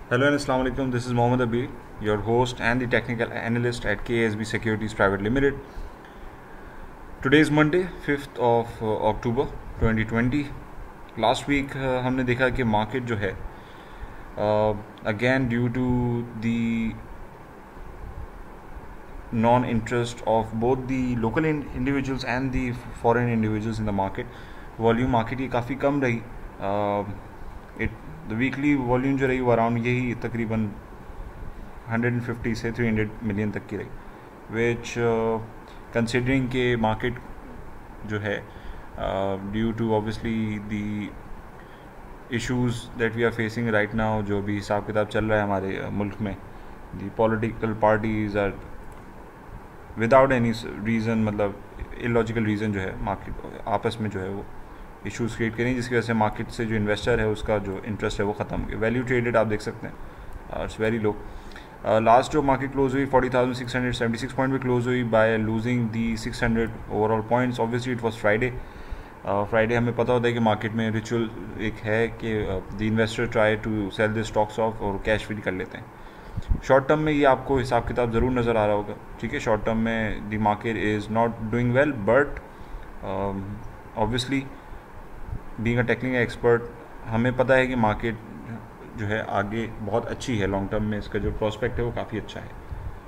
Hello and Assalamu alaikum. This is Mohammed Abir, your host and the technical analyst at KSB Securities Private Limited. Today is Monday, 5th of October 2020. Last week हमने देखा कि market जो है again due to the non-interest of both the local individuals and the foreign individuals in the market, volume market की काफ़ी कम रही. The weekly volume जो रही वो अराउंड यही तकरीबन 150 से 300 मिलियन तक की रही, विच कंसिडरिंग के मार्केट जो है due to obviously the issues that we are facing right now, जो भी हिसाब किताब चल रहा है हमारे मुल्क में, the political parties are without any reason, मतलब इलॉजिकल रीज़न जो है मार्केट आपस में जो है वो इश्यूज़ क्रिएट करें, जिसकी वजह से मार्केट से जो इन्वेस्टर है उसका जो इंटरेस्ट है वो ख़त्म हो गया. वैल्यू ट्रेडेड आप देख सकते हैं इट्स वेरी लो. लास्ट जो मार्केट क्लोज हुई 40,676 पॉइंट पे क्लोज हुई by losing the 600 overall points. Obviously it was Friday हमें पता होता है कि मार्केट में रिचुअल एक है कि the investor try to sell the stocks off और कैश फ्री कर लेते हैं. शॉर्ट टर्म में ये आपको हिसाब किताब ज़रूर नज़र आ रहा होगा. ठीक है, शॉर्ट टर्म में the market is not doing well, but obviously being a technical expert हमें पता है कि मार्केट जो है आगे बहुत अच्छी है. लॉन्ग टर्म में इसका जो प्रोस्पेक्ट है वो काफ़ी अच्छा है.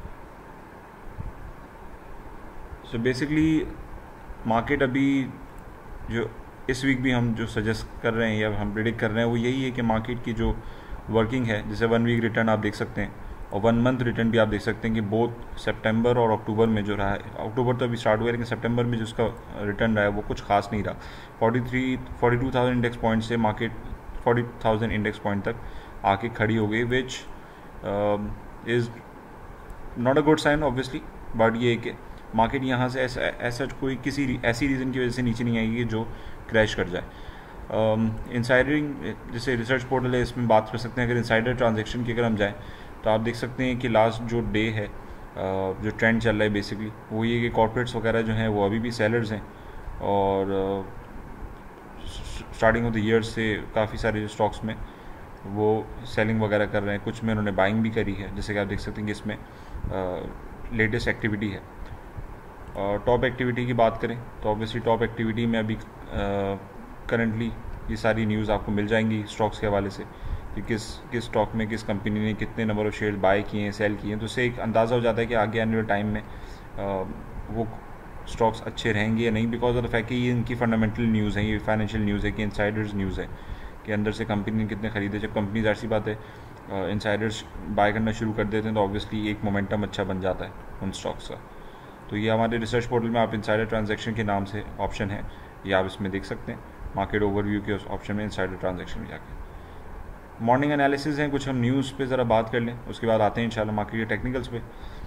सो बेसिकली मार्केट अभी जो इस वीक भी हम जो सजेस्ट कर रहे हैं या हम प्रेडिक्ट कर रहे हैं वो यही है कि मार्केट की जो वर्किंग है, जैसे 1 वीक रिटर्न आप देख सकते हैं और 1 मंथ रिटर्न भी आप देख सकते हैं कि बोथ सितंबर और अक्टूबर में जो रहा है, अक्टूबर तो अभी स्टार्ट हुआ है लेकिन सितंबर में जो उसका रिटर्न रहा है वो कुछ खास नहीं रहा. 42,000 इंडेक्स पॉइंट से मार्केट 40,000 इंडेक्स पॉइंट तक आके खड़ी हो गई, which is not a good sign obviously. But ये कि मार्केट यहाँ से ऐसा कोई किसी ऐसी रीज़न की वजह से नीचे नहीं आएगी जो क्रैश कर जाए. इंसाइडरिंग जैसे रिसर्च पोर्टल है, इसमें बात कर सकते हैं. अगर इंसाइडर ट्रांजेक्शन की अगर हम जाएँ तो आप देख सकते हैं कि लास्ट जो डे है, जो ट्रेंड चल रहा है बेसिकली वो ये कि कॉर्पोरेट्स वगैरह जो हैं वो अभी भी सेलर्स हैं और स्टार्टिंग ऑफ द ईयर से काफ़ी सारे जो स्टॉक्स में वो सेलिंग वगैरह कर रहे हैं. कुछ में उन्होंने बाइंग भी करी है, जैसे कि आप देख सकते हैं कि इसमें लेटेस्ट एक्टिविटी है. टॉप एक्टिविटी की बात करें तो ऑब्वियसली टॉप एक्टिविटी में अभी करंटली ये सारी न्यूज़ आपको मिल जाएंगी स्टॉक्स के हवाले से कि किस स्टॉक में किस कंपनी ने कितने नंबर ऑफ शेयर बाय किए हैं, सेल किए हैं. तो उससे एक अंदाज़ा हो जाता है कि आगे आने वाले टाइम में वो स्टॉक्स अच्छे रहेंगे या नहीं, बिकॉज ऑफ द फैक्ट कि ये इनकी फंडामेंटल न्यूज़ है, ये फाइनेंशियल न्यूज़ है कि इनसाइडर्स न्यूज़ है कि अंदर से कंपनी ने कितने खरीदे. जब कंपनीज ऐसी बात है इनसाइडर्स बाय करना शुरू कर देते हैं तो ऑब्वियसली एक मोमेंटम अच्छा बन जाता है उन स्टॉक्स का. तो ये हमारे रिसर्च पोर्टल में आप इनसाइडर ट्रांजैक्शन के नाम से ऑप्शन है, ये आप इसमें देख सकते हैं. मार्केट ओवरव्यू के उस ऑप्शन में इनसाइडर ट्रांजैक्शन में जाके मॉर्निंग एनालिसिस हैं. कुछ हम न्यूज़ पे ज़रा बात कर लें, उसके बाद आते हैं इंशाल्लाह मार्केट के टेक्निकल्स पे.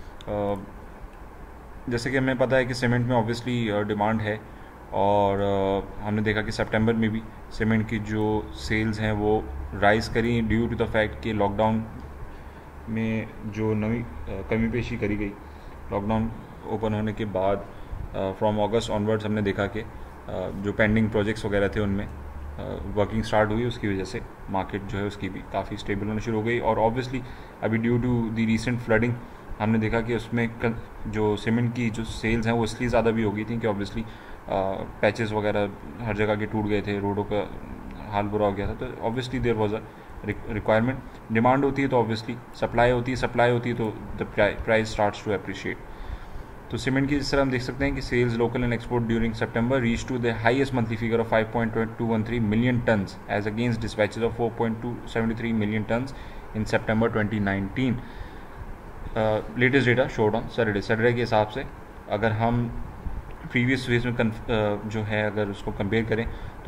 जैसे कि हमें पता है कि सीमेंट में ऑब्वियसली डिमांड है और हमने देखा कि सितंबर में भी सीमेंट की जो सेल्स हैं वो राइज़ करी ड्यू टू द फैक्ट कि लॉकडाउन में जो नई कमी पेशी करी गई. लॉकडाउन ओपन होने के बाद फ्रॉम अगस्त ऑनवर्ड्स हमने देखा कि जो पेंडिंग प्रोजेक्ट्स वगैरह थे उनमें वर्किंग स्टार्ट हुई. उसकी वजह से मार्केट जो है उसकी भी काफ़ी स्टेबल होना शुरू हो गई. और ऑब्वियसली अभी due to the recent flooding हमने देखा कि उसमें जो सीमेंट की जो सेल्स हैं वो इसलिए ज़्यादा भी हो गई थी कि ऑब्वियसली पैचेस वगैरह हर जगह के टूट गए थे, रोडों का हाल बुरा हो गया था. तो obviously there was a requirement. Demand होती है तो ऑब्वियसली सप्लाई होती है तो the price starts to appreciate. तो सीमेंट की जिस तरह हम देख सकते हैं कि sales local and export during September reach to the highest monthly figure of 5.213 million tons as against dispatches of 4.273 million tons in September 2019. Latest data showed on Saturday के हिसाब से अगर हम प्रीवियस फेज में जो है अगर उसको कंपेयर करें तो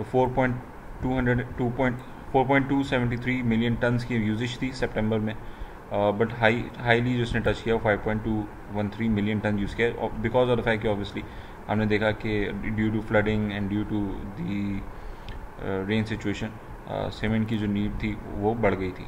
4.273 मिलियन टन्स की यूजेज थी सितंबर में, बट हाईली जो उसने टच किया 5.213 मिलियन टन यूज़ किया बिकॉज ऑफ द फैक्ट कि ऑब्वियसली हमने देखा कि due to flooding and due to the rain situation cement की जो नीड थी वो बढ़ गई थी.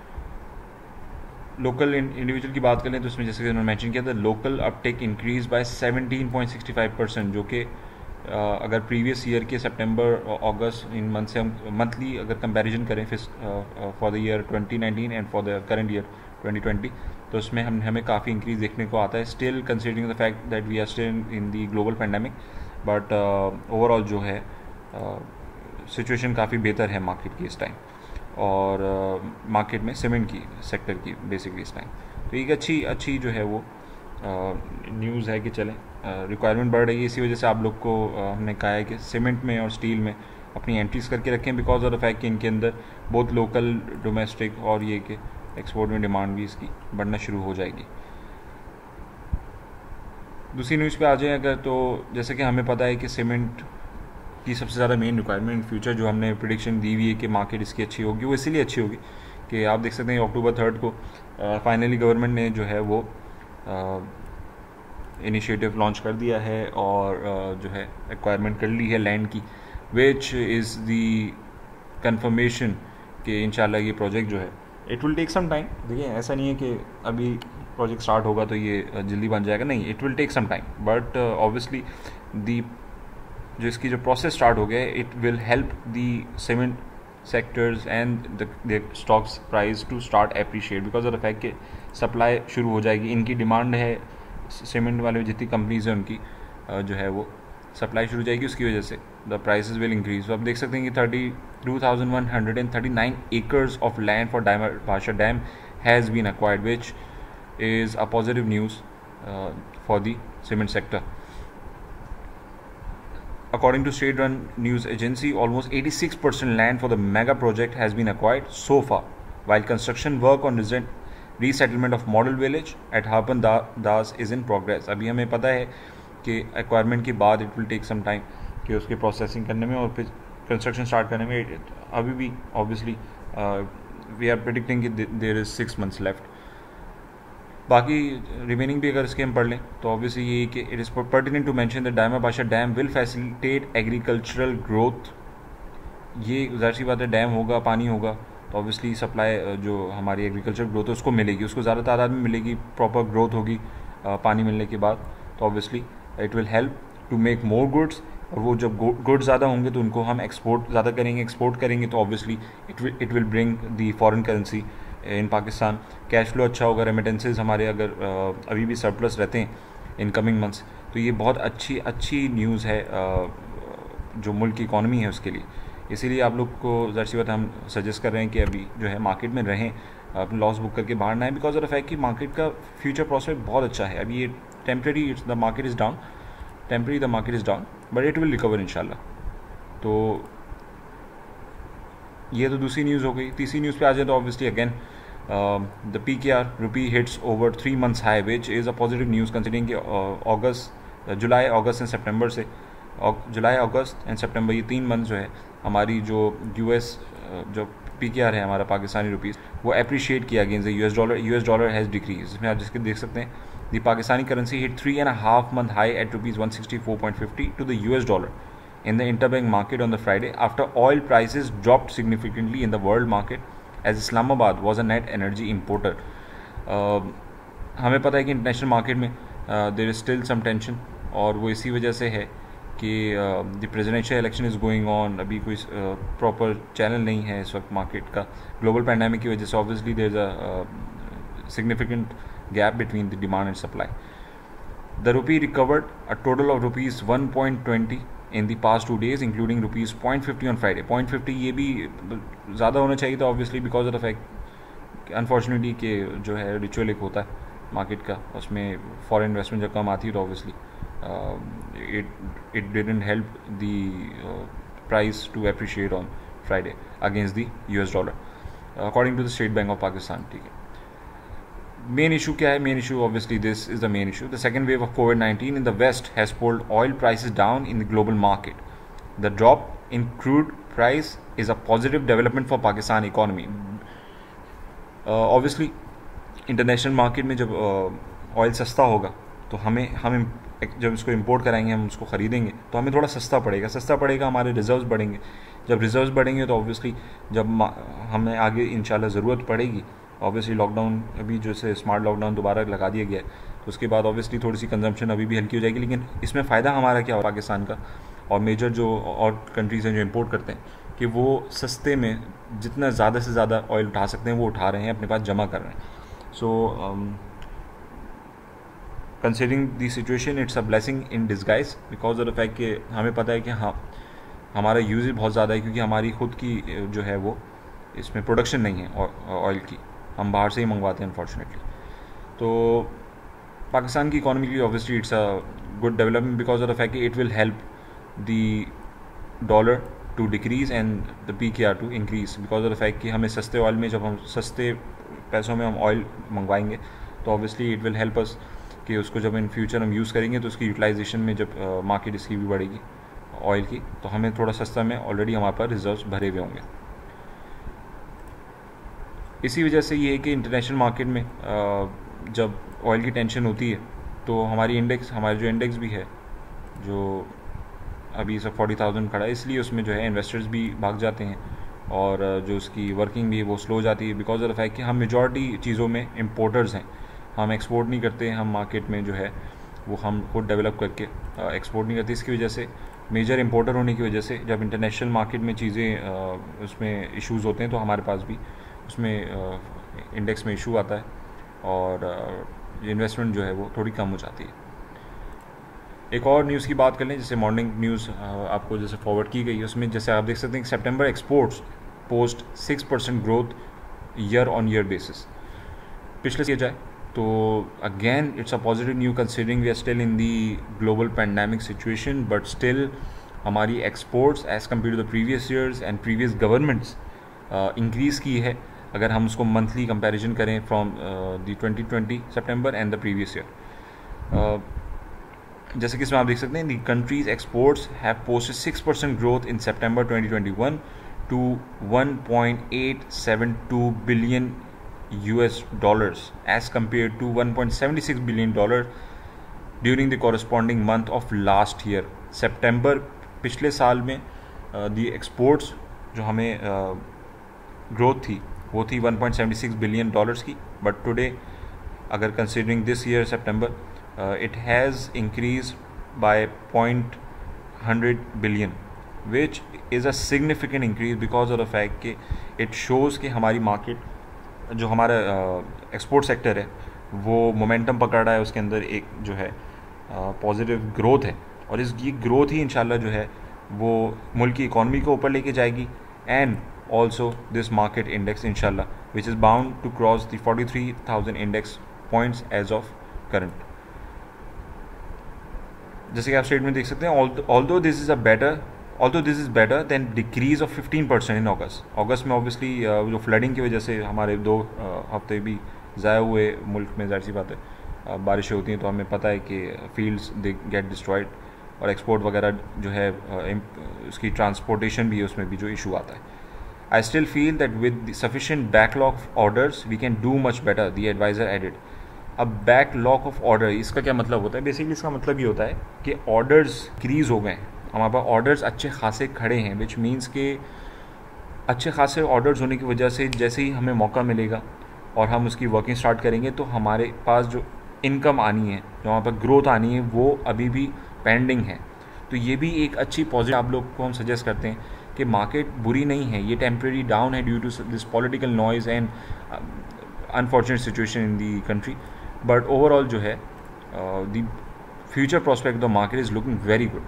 लोकल इंडिविजुअल की बात करें तो उसमें जैसे कि उन्होंने मेंशन किया था लोकल अपटेक इंक्रीज बाय 17.65%, जो कि अगर प्रीवियस ईयर के सितंबर अगस्त इन मंथ से हम मंथली अगर कंपैरिजन करें फिर for the year 2019 and for the current year 2020, तो उसमें हमें काफ़ी इंक्रीज देखने को आता है, still considering the fact that we are still in the global pandemic, but overall जो है सिचुएशन काफ़ी बेहतर है मार्केट की इस टाइम, और मार्केट में सीमेंट की सेक्टर की बेसिकली इस टाइम। तो एक अच्छी जो है वो न्यूज़ है कि चलें रिक्वायरमेंट बढ़ रही है, इसी वजह से आप लोग को हमने कहा है कि सीमेंट में और स्टील में अपनी एंट्रीज करके रखें, बिकॉज ऑफ द फैक्ट कि इनके अंदर बहुत लोकल डोमेस्टिक और ये कि एक्सपोर्ट में डिमांड भी इसकी बढ़ना शुरू हो जाएगी। दूसरी न्यूज़ पे आ जाए अगर, तो जैसे कि हमें पता है कि सीमेंट की सबसे ज़्यादा मेन रिक्वायरमेंट फ्यूचर जो हमने प्रिडिक्शन दी हुई है कि मार्केट इसकी अच्छी होगी, वो इसीलिए अच्छी होगी कि आप देख सकते हैं अक्टूबर 3 को फाइनली गवर्नमेंट ने जो है वो इनिशिएटिव लॉन्च कर दिया है और जो है एक्वायरमेंट कर ली है लैंड की, विच इज़ दी कंफर्मेशन कि इंशाल्लाह ये प्रोजेक्ट जो है it will take some time. देखिए ऐसा नहीं है कि अभी प्रोजेक्ट स्टार्ट होगा तो ये जल्दी बन जाएगा, नहीं, it will take some time, but obviously the जो इसकी जो प्रोसेस स्टार्ट हो गया है it will help the cement sectors and the stocks price to start appreciate, because of the fact कि सप्लाई शुरू हो जाएगी, इनकी डिमांड है सीमेंट वाले जितनी कंपनीज हैं उनकी जो है वो सप्लाई शुरू हो जाएगी, उसकी वजह से द प्राइसेस विल इंक्रीज। तो आप देख सकते हैं कि 32,139 acres of land for diamond dam has been acquired, which is a positive news for the cement sector. According to state-run news agency, almost 86% land for the mega project has been acquired so far, while construction work on resettlement of model village at Harpan Das is in progress. अभी हमें पता है कि acquirement के बाद it will take some time कि उसके processing करने में और फिर कंस्ट्रक्शन स्टार्ट करने में, अभी भी ऑब्वियसली वी आर प्रेडिक्टिंग कि देयर इज़ 6 months लेफ्ट। बाकी रिमेनिंग भी अगर इसके हम पढ़ लें तो ऑब्वियसली ये कि it is pertinent to mention that Diamer Bhasha dam will facilitate agricultural growth. ये ज़ाहिर सी बात है, डैम होगा, पानी होगा तो ऑब्वियसली सप्लाई जो हमारी एग्रीकल्चर ग्रोथ है उसको मिलेगी, उसको ज़्यादा तादाद में मिलेगी, प्रॉपर ग्रोथ होगी पानी मिलने के बाद, तो obviously it will help to make more goods, और वो जब गुड्स ज़्यादा होंगे तो उनको हम एक्सपोर्ट ज़्यादा करेंगे, एक्सपोर्ट करेंगे तो obviously it will bring the foreign currency in Pakistan, cash flow अच्छा होगा, रेमिटेंसेज हमारे अगर अभी भी सरप्लस रहते हैं इन कमिंग मंथ्स, तो ये बहुत अच्छी न्यूज़ है जो मुल्क की इकॉनमी है उसके लिए। इसीलिए आप लोग को ज़ाहिर सी बात हम सजेस्ट कर रहे हैं कि अभी जो है मार्केट में रहें, अपने लॉस बुक करके बाहर ना आए, बिकॉज ऑफ द फैक्ट कि मार्केट का फ्यूचर प्रोस्पेक्ट बहुत अच्छा है। अभी ये temporary the market is down, but it will recover इंशाल्लाह। तो ये तो दूसरी न्यूज़ हो गई। तीसरी न्यूज़ पे आ जाए तो obviously again the PKR rupee hits over 3 months high, which is a positive news considering कि जुलाई अगस्त एंड सितंबर से जुलाई अगस्त एंड सितंबर ये 3 months जो है हमारी जो US जो PKR है हमारा पाकिस्तानी रुपीज़ वो अप्रिशिएट किया against the US dollar has decrease. इसमें आप जिसके देख सकते हैं the Pakistani currency hit 3.5 month high at ₹164.50 to the US dollar in the interbank market on the Friday after oil prices dropped significantly in the world market as Islamabad was a net energy importer. हमें पता है कि international market में there is still some tension, और वो इसी वजह से है कि the presidential election is going on, अभी कोई प्रॉपर चैनल नहीं है इस वक्त मार्केट का ग्लोबल पैंडेमिक की वजह से। Obviously there is a significant gap between the demand and supply. The rupee recovered a total of ₹1.20 in the past 2 days, including ₹0.50 on Friday. 0.50 ये भी ज़्यादा होना चाहिए था obviously, because of the fact unfortunately कि जो है रिचुअल एक होता है मार्केट का, उसमें फॉरेन इन्वेस्टमेंट जब कम आती है तो obviously it didn't help the price to appreciate on Friday against the US dollar according to the State Bank of Pakistan. ठीक है, मेन इशू क्या है? Main issue obviously this is the main issue, the second wave of COVID-19 in the west has pulled oil prices down in the global market. The drop in crude price is a positive development for Pakistan economy. Obviously international market में जब oil सस्ता होगा तो हम जब इसको import कराएंगे, हम उसको ख़रीदेंगे तो हमें थोड़ा सस्ता पड़ेगा, हमारे रिजर्व्स बढ़ेंगे। जब रिजर्व्स बढ़ेंगे तो ऑब्वियसली जब हमें आगे इंशाल्लाह ज़रूरत पड़ेगी, ऑब्वियसली लॉकडाउन अभी जैसे स्मार्ट लॉकडाउन दोबारा लगा दिया गया है तो उसके बाद ऑब्वियसली थोड़ी सी कंजम्पशन अभी भी हल्की हो जाएगी। लेकिन इसमें फ़ायदा हमारा क्या हो पाकिस्तान का और मेजर जो और कंट्रीज़ हैं जो इंपोर्ट करते हैं कि वो सस्ते में जितना ज़्यादा से ज़्यादा ऑयल उठा सकते हैं वो उठा रहे हैं, अपने पास जमा कर रहे हैं. So considering the situation it's a blessing in disguise because of the fact कि हमें पता है कि हाँ हमारा यूज़ बहुत ज़्यादा है, क्योंकि हमारी खुद की जो है वो इसमें प्रोडक्शन नहीं है ऑयल की, हम बाहर से ही मंगवाते हैं अनफॉर्चुनेटली. तो पाकिस्तान की इकॉनमी के लिए obviously it's a good development because of the fact कि it will help the dollar to decrease and the PKR to increase because of the fact कि हमें सस्ते ऑयल में, जब हम सस्ते पैसों में हम ऑयल मंगवाएंगे तो obviously it will help us कि उसको जब इन फ्यूचर हम यूज़ करेंगे तो उसकी यूटिलाइजेशन में जब मार्केट इसकी भी बढ़ेगी ऑयल की, तो हमें थोड़ा सस्ता में ऑलरेडी हमारे पास रिजर्व्स भरे हुए होंगे. इसी वजह से ये है कि इंटरनेशनल मार्केट में जब ऑयल की टेंशन होती है तो हमारे जो इंडेक्स भी है जो अभी सब 40,000 खड़ा है, इसलिए उसमें जो है इन्वेस्टर्स भी भाग जाते हैं और जो उसकी वर्किंग भी है वो स्लो हो जाती है बिकॉज ऑफ द फैक्ट कि हम मेजॉरिटी चीज़ों में इम्पोर्टर्स हैं, हम एक्सपोर्ट नहीं करते. हम मार्केट में जो है वो हम खुद डेवलप करके एक्सपोर्ट नहीं करते. इसकी वजह से मेजर इंपोर्टर होने की वजह से जब इंटरनेशनल मार्केट में चीज़ें उसमें इश्यूज़ होते हैं तो हमारे पास भी उसमें इंडेक्स में इशू आता है और इन्वेस्टमेंट जो है वो थोड़ी कम हो जाती है. एक और न्यूज़ की बात कर लें, जैसे मॉर्निंग न्यूज़ आपको जैसे फॉरवर्ड की गई है, उसमें जैसे आप देख सकते हैं कि सितंबर exports post 6% growth year on year basis. पिछले किया जाए तो again it's a positive new considering we are still in the global pandemic situation, but still हमारी exports as compare to the previous years and previous governments increase की है अगर हम उसको मंथली कंपैरिजन करें फ्रॉम दी 2020 सितंबर and the previous year. जैसे कि इसमें आप देख सकते हैं the countries exports have posted 6% growth in सितंबर 2021 to 1.872 billion $, as compared to 1.76 billion during the corresponding month of last year. सितंबर पिछले साल में दी एक्सपोर्ट्स जो हमें ग्रोथ थी वो थी 1.76 बिलियन डॉलर्स की, बट टुडे अगर कंसिडरिंग दिस ईयर सितंबर it has increased by 0.100 billion, which is a significant increase because of the fact कि it shows कि हमारी मार्केट जो हमारा एक्सपोर्ट सेक्टर है वो मोमेंटम पकड़ रहा है, उसके अंदर एक जो है पॉजिटिव ग्रोथ है और ये ग्रोथ ही इंशाल्लाह जो है वो मुल्क की इकॉनमी को ऊपर लेके जाएगी and also this market index इंशाल्लाह which is bound to cross the 43,000 index points as of current. जैसे कि आप स्टेटमेंट देख सकते हैं, although this is better than decrease of 15% in अगस्त में ऑब्वियसली जो फ्लडिंग की वजह से हमारे 2 हफ्ते भी ज़ाया हुए मुल्क में, जाहिर सी बात है बारिशें होती हैं तो हमें पता है कि फील्ड्स दे गेट डिस्ट्रॉयड और एक्सपोर्ट वगैरह जो है उसकी ट्रांसपोर्टेशन भी है, उसमें भी जो इशू आता है. I still feel that with sufficient backlog of orders we can do much better, the adviser added. अब बैकलॉग ऑफ ऑर्डर इसका क्या मतलब होता है? बेसिकली इसका मतलब ये होता है कि ऑर्डर्स इंक्रीज़ हो गए हैं, हमारे पास ऑर्डर्स अच्छे खासे खड़े हैं, विच मीन्स के अच्छे खासे ऑर्डर्स होने की वजह से जैसे ही हमें मौका मिलेगा और हम उसकी वर्किंग स्टार्ट करेंगे तो हमारे पास जो इनकम आनी है, जो वहाँ पर ग्रोथ आनी है, वो अभी भी पेंडिंग है. तो ये भी एक अच्छी पॉजिटिव आप लोग को हम सजेस्ट करते हैं कि मार्केट बुरी नहीं है, ये टेम्प्रेरी डाउन है due to this political noise and unfortunate situation in the country, but overall जो है the future prospect of the market is looking very good.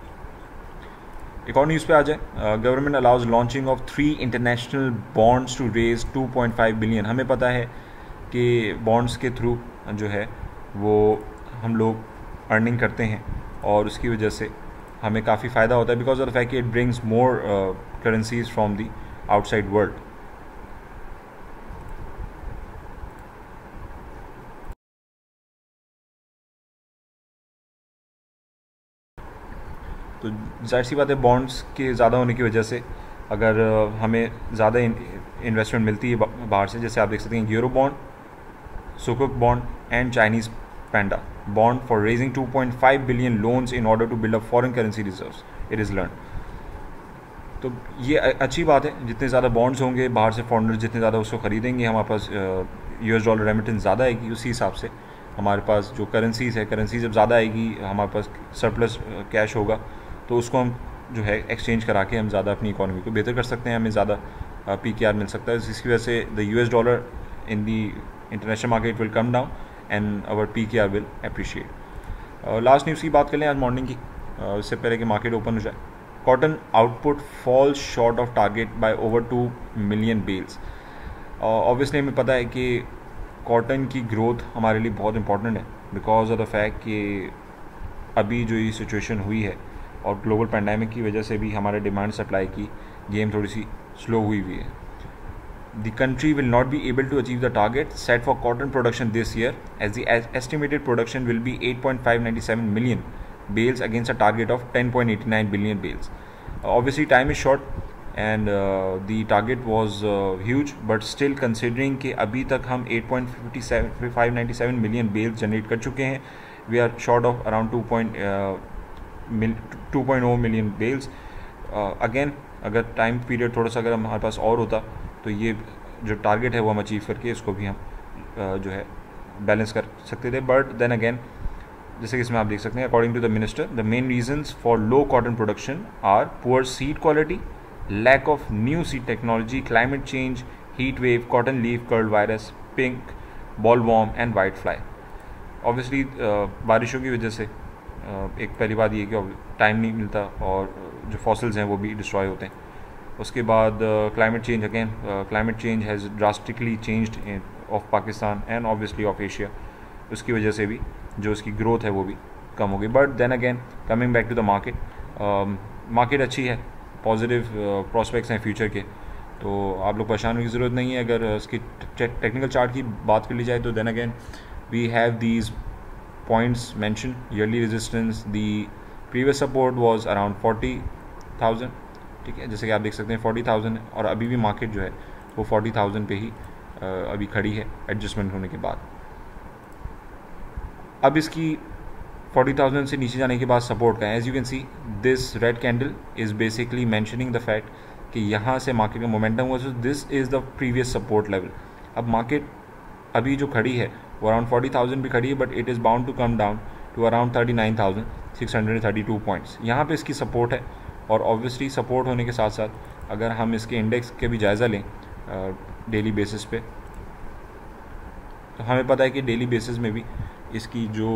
एक और न्यूज़ पे आ जाए, government allows launching of 3 international bonds to raise 2.5 billion. हमें पता है कि बॉन्ड्स के थ्रू जो है वो हम लोग अर्निंग करते हैं और उसकी वजह से हमें काफ़ी फ़ायदा होता है बिकॉज ऑफ द फैक्ट कि it brings more currencies from the outside world. तो जाहिर सी बात है बॉन्ड्स के ज़्यादा होने की वजह से अगर हमें ज़्यादा इन्वेस्टमेंट मिलती है बाहर से, जैसे आप देख सकते हैं यूरो बॉन्ड, सुकुक bond and Chinese panda bond for raising 2.5 billion loans in order to build up foreign currency reserves, it is learn. तो ये अच्छी बात है, जितने ज़्यादा बॉन्ड्स होंगे बाहर से फॉरेनर्स जितने ज़्यादा उसको ख़रीदेंगे, हमारे पास US डॉलर रेमिटेंस ज़्यादा आएगी, उसी हिसाब से हमारे पास जो करेंसीज़ है, करेंसी जब ज़्यादा आएगी हमारे पास सरप्लस कैश होगा तो उसको हम जो है एक्सचेंज करा के हम ज़्यादा अपनी इकॉनमी को बेहतर कर सकते हैं, हमें ज़्यादा PKR मिल सकता है, जिसकी वजह से the US dollar in the international market will come down and our PKR will appreciate. Last news की बात कर लें आज मॉर्निंग की, इससे पहले कि मार्केट ओपन हो जाए। Cotton output falls short of target by over 2 million bales. Obviously हमें पता है कि कॉटन की ग्रोथ हमारे लिए बहुत इंपॉर्टेंट है बिकॉज ऑफ द फैक्ट कि अभी जो ये सिचुएशन हुई है और ग्लोबल पैंडेमिक की वजह से भी हमारे डिमांड सप्लाई की गेम थोड़ी सी स्लो हुई है। The country will not be able to achieve the target set for cotton production this year, as the estimated production will be 8.597 million bales against a target of 10.89 billion bales. Obviously, time is short, and the target was huge, but still considering कि अभी तक हम 8.597 million bales generate कर चुके हैं, we are short of around 2.0 million bales. Again, अगर time period थोड़ा सा अगर हमारे पास और होता तो ये जो टारगेट है वो हम अचीव करके इसको भी हम जो है बैलेंस कर सकते थे। बट देन अगेन, जैसे कि इसमें आप देख सकते हैं, according to the minister, the main reasons for low cotton production are poor seed quality, lack of new seed technology, climate change, heat wave, cotton leaf curl virus, pink bollworm and white fly. Obviously बारिशों की वजह से एक पहली बात ये कि time नहीं मिलता और जो फॉसिल्स हैं वो भी डिस्ट्रॉय होते हैं। उसके बाद climate change, again climate change has drastically changed of Pakistan and obviously of Asia. उसकी वजह से भी जो उसकी ग्रोथ है वो भी कम हो गई। But then again, coming back to the market, market अच्छी है, पॉजिटिव प्रॉस्पेक्ट्स हैं फ्यूचर के, तो आप लोग परेशान होने की ज़रूरत नहीं है। अगर इसकी टेक्निकल चार्ट की बात कर ली जाए तो then again we have these points mention. Yearly resistance, the previous support was around 40,000, ठीक है, जैसे कि आप देख सकते हैं 40,000 है, और अभी भी मार्केट जो है वो 40,000 पे ही अभी खड़ी है एडजस्टमेंट होने के बाद। अब इसकी 40,000 से नीचे जाने के बाद सपोर्ट का है। As you can see, this red candle is basically mentioning the fact कि यहाँ से मार्केट का मोमेंटम हुआ, so this is the previous support level. अब मार्केट अभी जो खड़ी है वो अराउंड 40,000 भी खड़ी है, but it is bound to come down to around 39,632 points. यहाँ पे इसकी सपोर्ट है, और ऑब्वियसली सपोर्ट होने के साथ साथ अगर हम इसके इंडेक्स के भी जायज़ा लें डेली बेसिस पे, तो हमें पता है कि डेली बेसिस में भी इसकी जो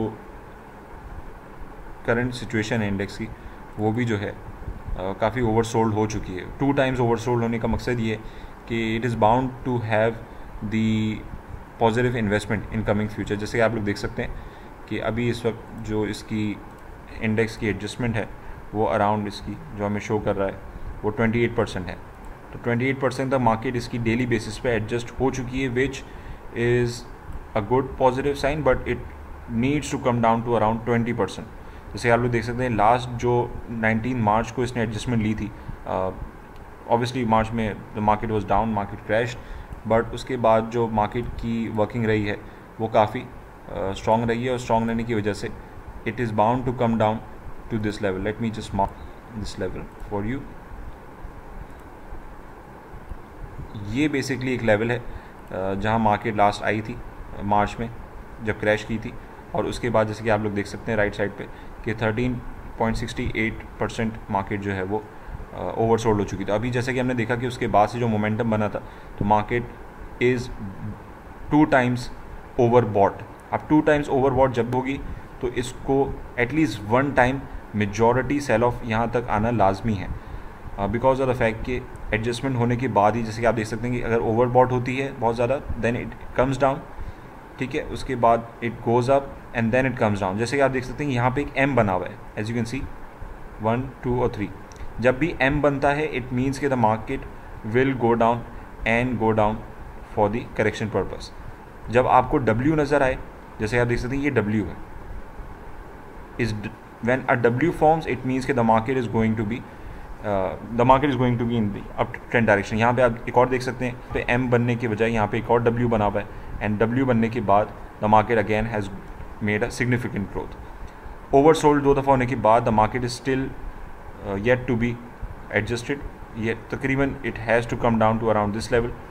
करंट सिचुएशन है इंडेक्स की, वो भी जो है काफ़ी ओवरसोल्ड हो चुकी है। 2 टाइम्स ओवरसोल्ड होने का मकसद ये है कि it is bound to have the positive investment in coming future. जैसे कि आप लोग देख सकते हैं कि अभी इस वक्त जो इसकी इंडेक्स की एडजस्टमेंट है वो अराउंड इसकी जो हमें शो कर रहा है वो 28% है। तो 28% तक मार्केट इसकी डेली बेसिस पे एडजस्ट हो चुकी है, which is a good positive sign, but it needs to come down to around 20%। जैसे आप लोग देख सकते हैं लास्ट जो 19 मार्च को इसने एडजस्टमेंट ली थी, ऑब्वियसली मार्च में the market was down, market crash, but उसके बाद जो मार्केट की वर्किंग रही है वो काफ़ी स्ट्रॉन्ग रही है, और स्ट्रॉन्ग रहने की वजह से it is bound to come down to this level. Let me just mark this level for you. ये बेसिकली एक लेवल है जहाँ मार्केट लास्ट आई थी मार्च में जब क्रैश की थी, और उसके बाद जैसे कि आप लोग देख सकते हैं राइट साइड पे कि 13.68% मार्केट जो है वो ओवरसोल्ड हो चुकी थी। अभी जैसे कि हमने देखा कि उसके बाद से जो मोमेंटम बना था, तो मार्केट इज़ 2 टाइम्स ओवरबॉट। अब 2 टाइम्स ओवरबॉट जब होगी तो इसको at least 1 time majority sell off यहाँ तक आना लाजमी है, बिकॉज ऑफ द फैक्ट कि एडजस्टमेंट होने के बाद ही, जैसे कि आप देख सकते हैं कि अगर ओवरबॉट होती है बहुत ज़्यादा, देन इट कम्स डाउन, ठीक है, उसके बाद it goes up and then it comes down. जैसे कि आप देख सकते हैं यहाँ पे एक एम बना हुआ है, एज यू कैन सी 1, 2 और 3। जब भी एम बनता है इट मीन्स कि the market will go down and go down for the correction purpose. जब आपको डब्ल्यू नज़र आए, जैसे आप देख सकते हैं ये डब्ल्यू है, इस when a W forms it means कि the market is going to be in the uptrend direction। यहाँ पे आप एक और देख सकते हैं, तो M बनने के बजाय यहाँ पे एक और W बना हुआ है, एंड W बनने के बाद the market again has made a significant growth। Oversold 2 दफ़ा होने के बाद the market is still yet to be adjusted। ये तकरीबन it has to come down to around this level,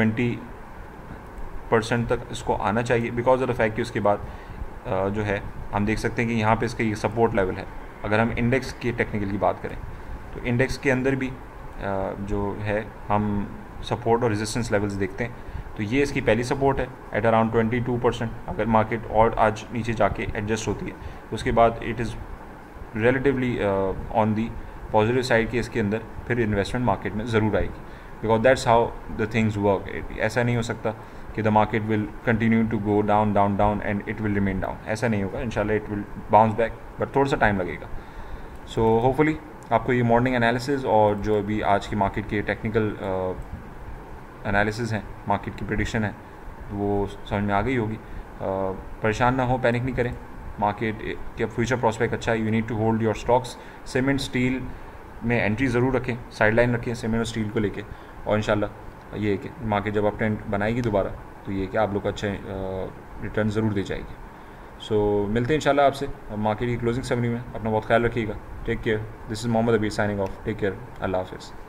20% तक इसको आना चाहिए, बिकॉज ऑफ द फैक्ट कि उसके बाद जो है हम देख सकते हैं कि यहाँ पे इसका ये सपोर्ट लेवल है अगर हम इंडेक्स के टेक्निकल की बात करें तो इंडेक्स के अंदर भी जो है हम सपोर्ट और रेजिस्टेंस लेवल्स देखते हैं। तो ये इसकी पहली सपोर्ट है एट अराउंड 22%। अगर मार्केट और आज नीचे जाके एडजस्ट होती है तो उसके बाद it is relatively on the positive side की इसके अंदर फिर इन्वेस्टमेंट मार्केट में ज़रूर आएगी, because that's how the things work. ऐसा नहीं हो सकता कि the market will continue to go down down down and it will remain down, ऐसा नहीं होगा। इंशाल्लाह it will bounce back, but थोड़ा सा टाइम लगेगा। सो होपफुली आपको ये मॉर्निंग एनालिसिस और जो अभी आज की मार्केट के टेक्निकल एनालिसिस हैं, मार्केट की प्रेडिक्शन है, वो समझ में आ गई होगी। परेशान ना हो, पैनिक नहीं करें। मार्केट के फ्यूचर प्रॉस्पेक्ट अच्छा है। You need to hold your stocks. Cement steel में एंट्री ज़रूर रखें, साइडलाइन रखें सीमेंट और स्टील को लेके, और इंशाल्लाह ये है कि मार्केट जब अप ट्रेंड बनाएगी दोबारा तो ये है कि आप लोग को अच्छे रिटर्न ज़रूर दे जाएगी। सो मिलते हैं इंशाल्लाह आपसे मार्केट की क्लोजिंग समरी में। अपना बहुत ख्याल रखिएगा। Take care. This is Mohammad Abeer signing off. Take care. अल्लाह हाफिज़।